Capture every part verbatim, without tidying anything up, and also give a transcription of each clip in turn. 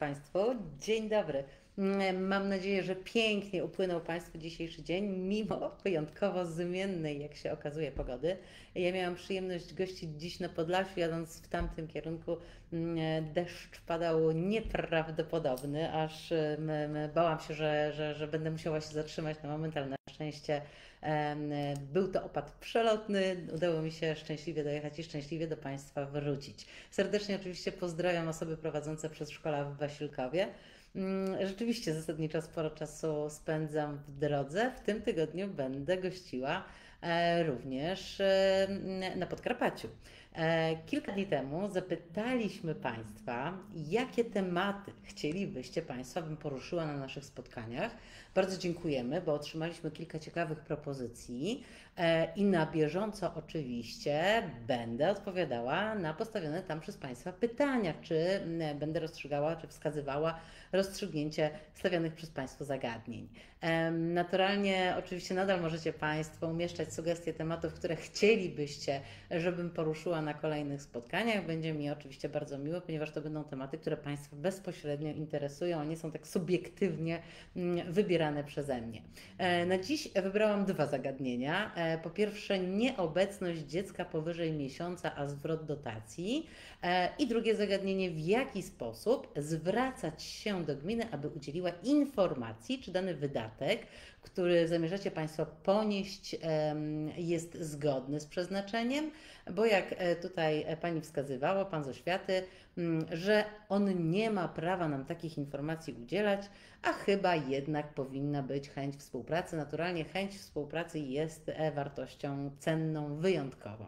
Państwu. Dzień dobry. Mam nadzieję, że pięknie upłynął Państwu dzisiejszy dzień, mimo wyjątkowo zmiennej, jak się okazuje, pogody. Ja miałam przyjemność gościć dziś na Podlasiu, jadąc w tamtym kierunku. Deszcz padał nieprawdopodobny, aż m, m, bałam się, że, że, że będę musiała się zatrzymać na moment, ale na szczęście em, był to opad przelotny. Udało mi się szczęśliwie dojechać i szczęśliwie do Państwa wrócić. Serdecznie oczywiście pozdrawiam osoby prowadzące przedszkola w Wasilkowie. Rzeczywiście zasadniczo sporo czasu spędzam w drodze. W tym tygodniu będę gościła e, również e, na Podkarpaciu. E, kilka dni temu zapytaliśmy Państwa, jakie tematy chcielibyście Państwa, bym poruszyła na naszych spotkaniach. Bardzo dziękujemy, bo otrzymaliśmy kilka ciekawych propozycji e, i na bieżąco oczywiście będę odpowiadała na postawione tam przez Państwa pytania, czy m, będę rozstrzygała, czy wskazywała rozstrzygnięcie stawianych przez Państwa zagadnień. Naturalnie oczywiście nadal możecie Państwo umieszczać sugestie tematów, które chcielibyście, żebym poruszyła na kolejnych spotkaniach. Będzie mi oczywiście bardzo miło, ponieważ to będą tematy, które Państwa bezpośrednio interesują, a nie są tak subiektywnie wybierane przeze mnie. Na dziś wybrałam dwa zagadnienia. Po pierwsze, nieobecność dziecka powyżej miesiąca, a zwrot dotacji. I drugie zagadnienie, w jaki sposób zwracać się do gminy, aby udzieliła informacji, czy dany wydatek, który zamierzacie Państwo ponieść, jest zgodny z przeznaczeniem, bo jak tutaj Pani wskazywała, Pan z oświaty, że on nie ma prawa nam takich informacji udzielać, a chyba jednak powinna być chęć współpracy. Naturalnie chęć współpracy jest wartością cenną wyjątkowo.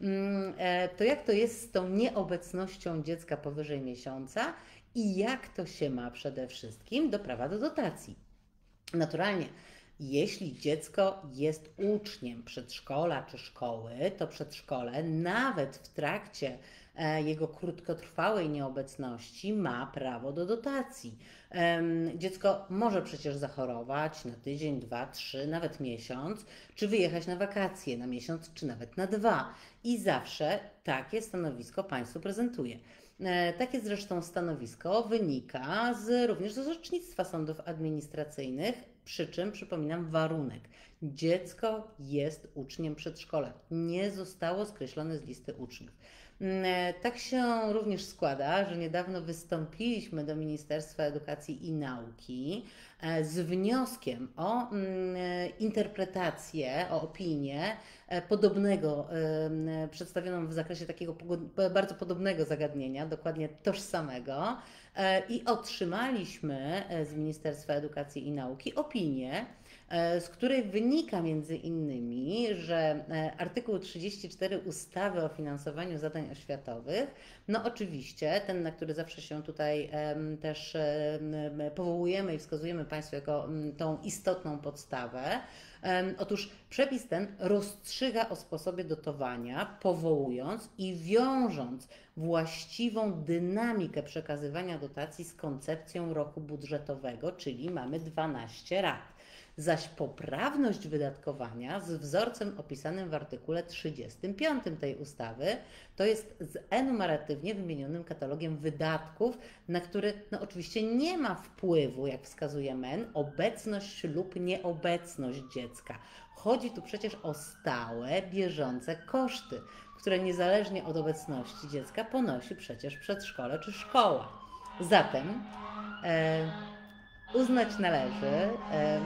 To jak to jest z tą nieobecnością dziecka powyżej miesiąca i jak to się ma przede wszystkim do prawa do dotacji? Naturalnie, jeśli dziecko jest uczniem przedszkola czy szkoły, to przedszkole nawet w trakcie jego krótkotrwałej nieobecności ma prawo do dotacji. Dziecko może przecież zachorować na tydzień, dwa, trzy, nawet miesiąc, czy wyjechać na wakacje na miesiąc, czy nawet na dwa. I zawsze takie stanowisko Państwu prezentuje. Takie zresztą stanowisko wynika z, również z orzecznictwa sądów administracyjnych, przy czym przypominam warunek. Dziecko jest uczniem przedszkola, nie zostało skreślone z listy uczniów. Tak się również składa, że niedawno wystąpiliśmy do Ministerstwa Edukacji i Nauki z wnioskiem o interpretację, o opinię podobnego, przedstawioną w zakresie takiego bardzo podobnego zagadnienia, dokładnie tożsamego, i otrzymaliśmy z Ministerstwa Edukacji i Nauki opinię, z której wynika między innymi, że artykuł trzydzieści cztery ustawy o finansowaniu zadań oświatowych, no oczywiście ten, na który zawsze się tutaj też powołujemy i wskazujemy Państwu jako tą istotną podstawę. Otóż przepis ten rozstrzyga o sposobie dotowania, powołując i wiążąc właściwą dynamikę przekazywania dotacji z koncepcją roku budżetowego, czyli mamy dwanaście lat. Zaś poprawność wydatkowania z wzorcem opisanym w artykule trzydziestym piątym tej ustawy, to jest z enumeratywnie wymienionym katalogiem wydatków, na który no oczywiście nie ma wpływu, jak wskazuje M E N, obecność lub nieobecność dziecka. Chodzi tu przecież o stałe, bieżące koszty, które niezależnie od obecności dziecka ponosi przecież przedszkole czy szkoła. Zatem e, uznać należy, e,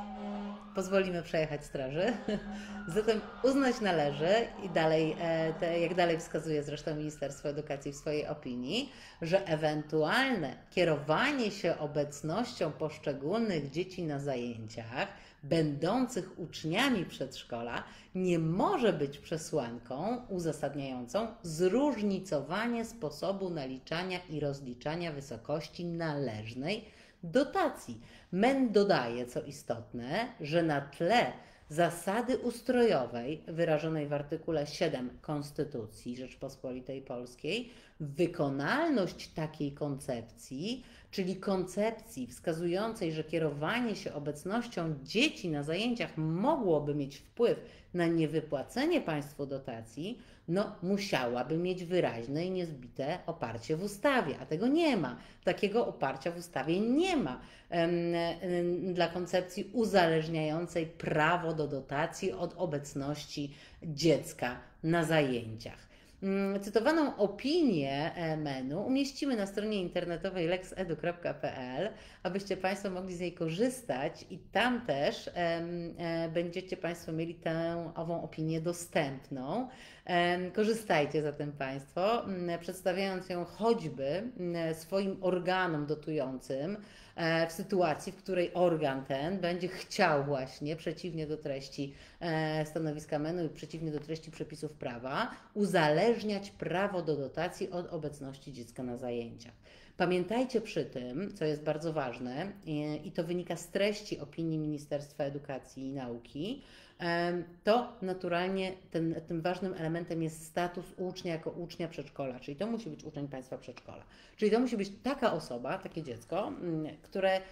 pozwolimy przejechać straży. Zatem uznać należy i dalej, te, jak dalej wskazuje zresztą Ministerstwo Edukacji w swojej opinii, że ewentualne kierowanie się obecnością poszczególnych dzieci na zajęciach będących uczniami przedszkola nie może być przesłanką uzasadniającą zróżnicowanie sposobu naliczania i rozliczania wysokości należnej dotacji. M E N dodaje, co istotne, że na tle zasady ustrojowej wyrażonej w artykule siódmym Konstytucji Rzeczypospolitej Polskiej, wykonalność takiej koncepcji, czyli koncepcji wskazującej, że kierowanie się obecnością dzieci na zajęciach mogłoby mieć wpływ na niewypłacenie państwu dotacji, no musiałaby mieć wyraźne i niezbite oparcie w ustawie, a tego nie ma. Takiego oparcia w ustawie nie ma dla koncepcji uzależniającej prawo do dotacji od obecności dziecka na zajęciach. Cytowaną opinię menu umieścimy na stronie internetowej lex edu kropka p l, abyście Państwo mogli z niej korzystać i tam też e, e, będziecie Państwo mieli tę ową opinię dostępną. E, korzystajcie zatem Państwo, m, przedstawiając ją choćby m, swoim organom dotującym, e, w sytuacji, w której organ ten będzie chciał właśnie, przeciwnie do treści e, stanowiska menu i przeciwnie do treści przepisów prawa, uzależniać prawo do dotacji od obecności dziecka na zajęciach. Pamiętajcie przy tym, co jest bardzo ważne, i to wynika z treści opinii Ministerstwa Edukacji i Nauki, to naturalnie ten, tym ważnym elementem jest status ucznia jako ucznia przedszkola, czyli to musi być uczeń państwa przedszkola. Czyli to musi być taka osoba, takie dziecko, które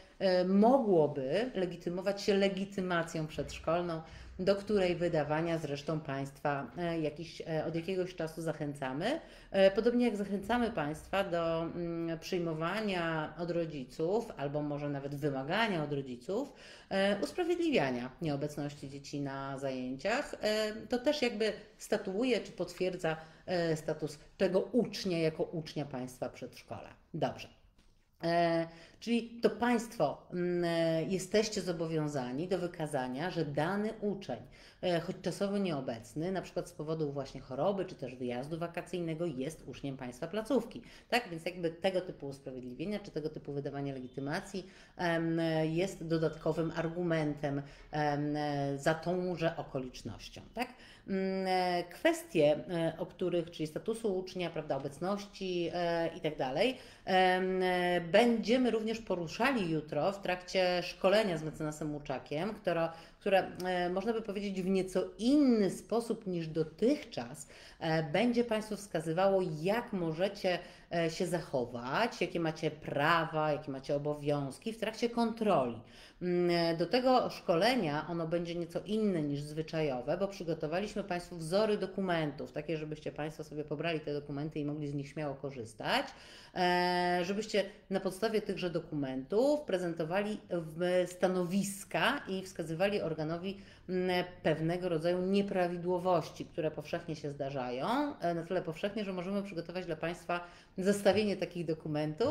mogłoby legitymować się legitymacją przedszkolną, do której wydawania zresztą Państwa jakiś, od jakiegoś czasu zachęcamy. Podobnie jak zachęcamy Państwa do przyjmowania od rodziców, albo może nawet wymagania od rodziców, usprawiedliwiania nieobecności dzieci na zajęciach. To też jakby statuuje czy potwierdza status tego ucznia jako ucznia państwa przedszkola. Dobrze. E, czyli to Państwo m, jesteście zobowiązani do wykazania, że dany uczeń, e, choć czasowo nieobecny, na przykład z powodu właśnie choroby czy też wyjazdu wakacyjnego, jest uczniem Państwa placówki. Tak? Więc jakby tego typu usprawiedliwienia czy tego typu wydawanie legitymacji em, jest dodatkowym argumentem em, za tąże okolicznością. Tak? Kwestie, o których, czyli statusu ucznia, prawda, obecności e, i tak dalej, e, będziemy również poruszali jutro w trakcie szkolenia z mecenasem Łuczakiem, które, które e, można by powiedzieć w nieco inny sposób niż dotychczas e, będzie Państwu wskazywało, jak możecie e, się zachować, jakie macie prawa, jakie macie obowiązki w trakcie kontroli. Do tego szkolenia ono będzie nieco inne niż zwyczajowe, bo przygotowaliśmy Państwu wzory dokumentów, takie, żebyście Państwo sobie pobrali te dokumenty i mogli z nich śmiało korzystać, żebyście na podstawie tychże dokumentów prezentowali stanowiska i wskazywali organowi pewnego rodzaju nieprawidłowości, które powszechnie się zdarzają, na tyle powszechnie, że możemy przygotować dla Państwa zestawienie takich dokumentów,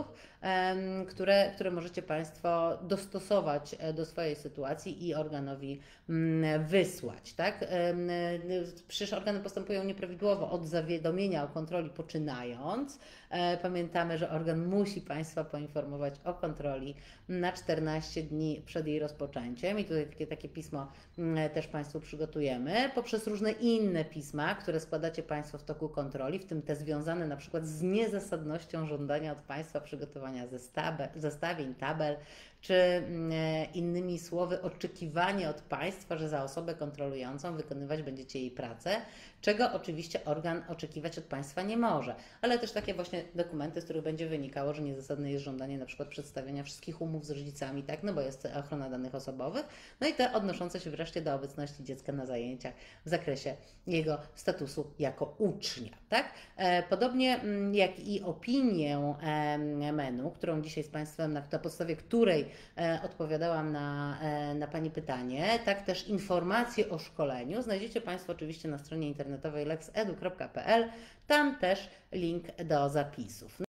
które, które możecie Państwo dostosować do swojej sytuacji i organowi wysłać. Tak? Przecież organy postępują nieprawidłowo od zawiadomienia o kontroli poczynając. Pamiętamy, że organ musi Państwa poinformować o kontroli na czternaście dni przed jej rozpoczęciem i tutaj takie, takie pismo też Państwu przygotujemy, poprzez różne inne pisma, które składacie Państwo w toku kontroli, w tym te związane na przykład z niezasadnością żądania od Państwa przygotowania zestawień, tabel, czy innymi słowy oczekiwanie od Państwa, że za osobę kontrolującą wykonywać będziecie jej pracę, czego oczywiście organ oczekiwać od Państwa nie może. Ale też takie właśnie dokumenty, z których będzie wynikało, że niezasadne jest żądanie na przykład przedstawienia wszystkich umów z rodzicami, tak, no bo jest ochrona danych osobowych, no i te odnoszące się wreszcie do obecności dziecka na zajęciach w zakresie jego statusu jako ucznia, tak. Podobnie jak i opinię menu, którą dzisiaj z Państwem, na, na podstawie której odpowiadałam na, na Pani pytanie, tak też informacje o szkoleniu znajdziecie Państwo oczywiście na stronie internetowej lex edu kropka p l, tam też link do zapisów.